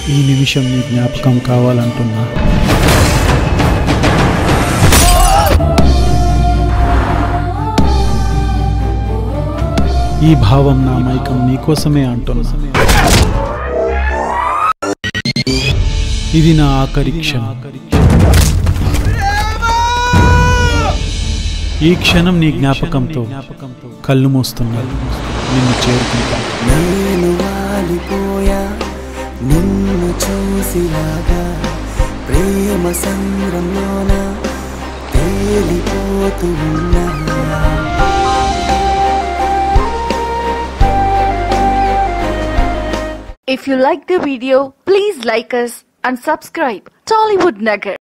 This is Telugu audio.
ఈ నిమిషం నీ జ్ఞాపకం కావాలంటున్నా. ఈ భావం నా మైకం నీకోసమే అంటున్నా. ఇది నా ఆఖరి క్షణం. ఈ క్షణం నీ జ్ఞాపకంతో కళ్ళు మూస్తున్నా. నిన్ను చేరుకుంటా. నేను వాలిపోయా నిన్ను చూసిలాగా, ప్రేమ సంద్రంలోన తేలిపోతూ ఉన్నా. If you like the video, please like us and subscribe Tollywood Nagar.